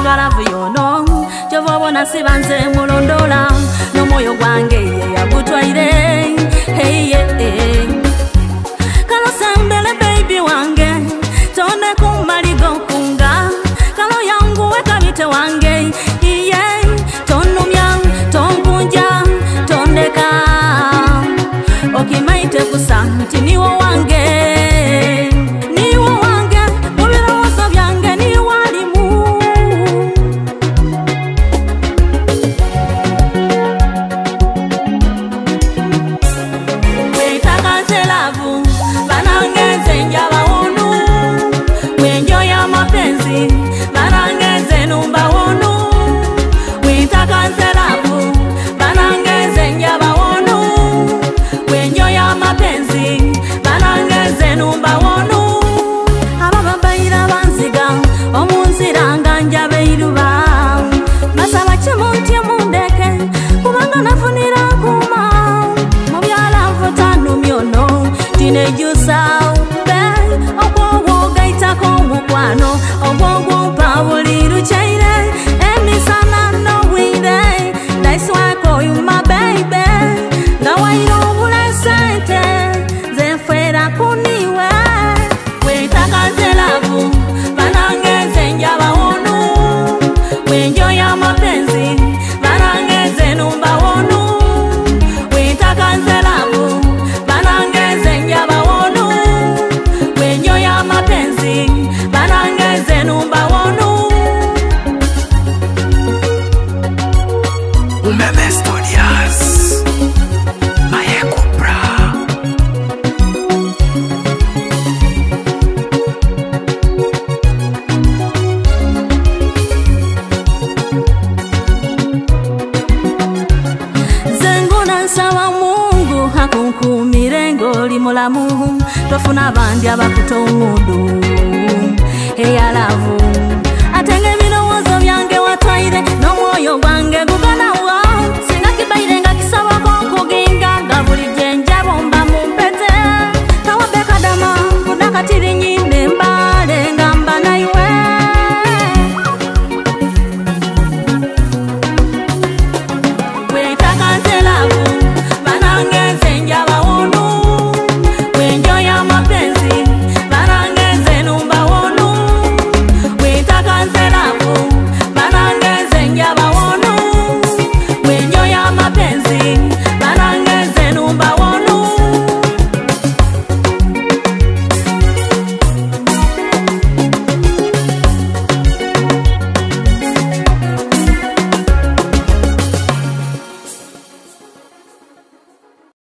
love yono Jova bona sibanze mulondola no moyo gwange yagutwaire hey yeah Kalo sembele baby wange tone kumaligo kunga Kalo yangu weka bite wange yeah tonumya tonkunja tondeka Okimaite kusa tiniwo wange Hakunkumirengo limulamu tofuna bandi abakuto umudu